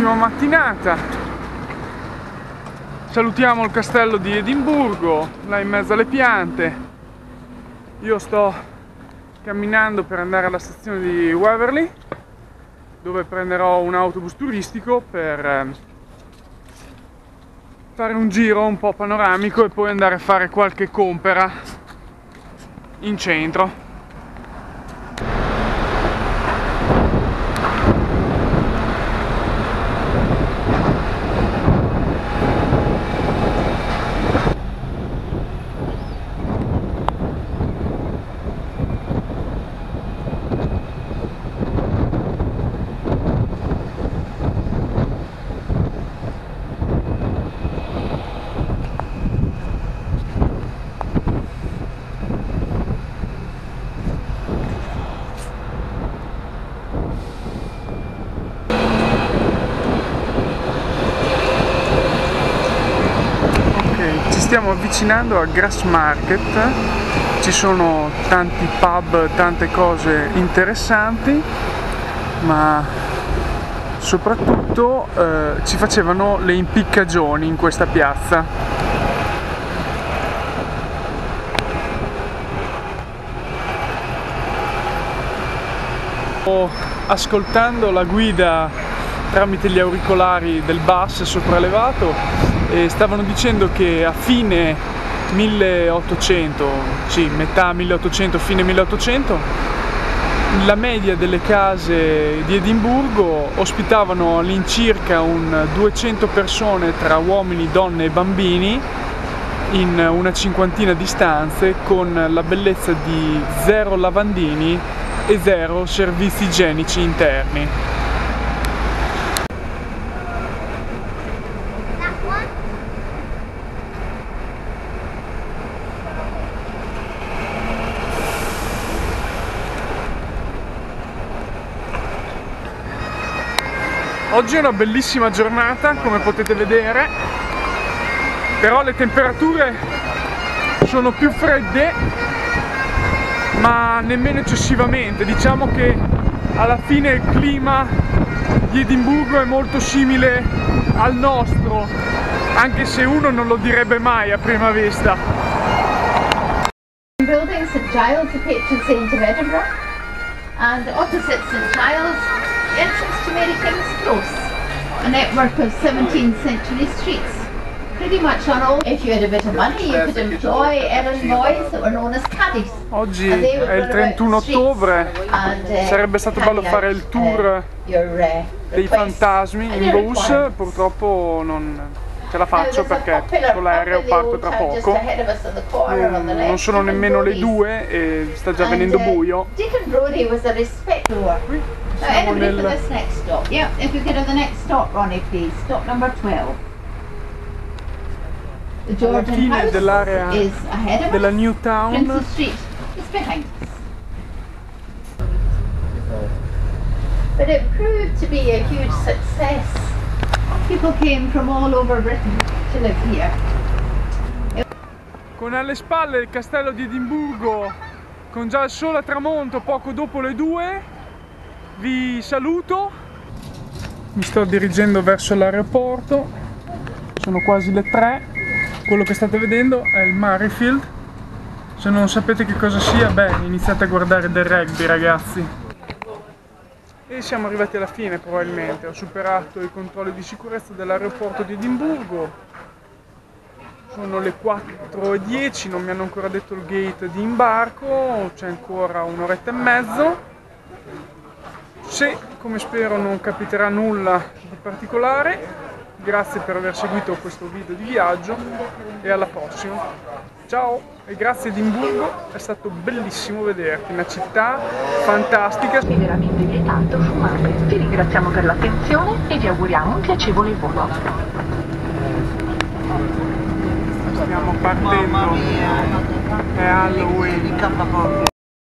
bellissima mattinata. Salutiamo il castello di Edimburgo, là in mezzo alle piante. Io sto camminando per andare alla stazione di Waverley, dove prenderò un autobus turistico per fare un giro un po' panoramico e poi andare a fare qualche compera in centro. Stiamo avvicinando a Grassmarket, ci sono tanti pub, tante cose interessanti, ma soprattutto ci facevano le impiccagioni in questa piazza. Ascoltando la guida tramite gli auricolari del bus sopraelevato, e stavano dicendo che a fine 1800, sì, metà 1800, fine 1800, la media delle case di Edimburgo ospitavano all'incirca 200 persone tra uomini, donne e bambini in una cinquantina di stanze, con la bellezza di 0 lavandini e 0 servizi igienici interni. Oggi è una bellissima giornata, come potete vedere, però le temperature sono più fredde, ma nemmeno eccessivamente. Diciamo che alla fine il clima di Edimburgo è molto simile al nostro, anche se uno non lo direbbe mai a prima vista. Building St Giles, the patron saint of Edinburgh, and opposite St Giles, entrance to Mary King's Close, a network of 17th century streets. Pretty much on all. If you had a bit of money, you could employ errand boys that were known as caddies. Oggi è il 31 ottobre, sarebbe stato bello fare il tour dei fantasmi in bus, purtroppo non ce la faccio perché con l'aereo parto tra poco. Non sono nemmeno le 2 e sta già venendo buio. Siamo alla fine dell'area della New Town. But it proved to be a huge success. People came from all over Britain to live here. Con alle spalle il castello di Edimburgo, con già il sole a tramonto poco dopo le 2, vi saluto. Mi sto dirigendo verso l'aeroporto, sono quasi le 3. Quello che state vedendo è il Murrayfield. Se non sapete che cosa sia, beh, iniziate a guardare del rugby, ragazzi. E siamo arrivati alla fine, probabilmente. Ho superato i controlli di sicurezza dell'aeroporto di Edimburgo. Sono le 4:10, non mi hanno ancora detto il gate di imbarco, c'è ancora un'oretta e mezzo. Se, come spero, non capiterà nulla di particolare, grazie per aver seguito questo video di viaggio e alla prossima. Ciao e grazie Edimburgo, è stato bellissimo vederti, una città fantastica. È veramente vietato fumare. Vi ringraziamo per l'attenzione e vi auguriamo un piacevole volo. Stiamo partendo, è Halloween.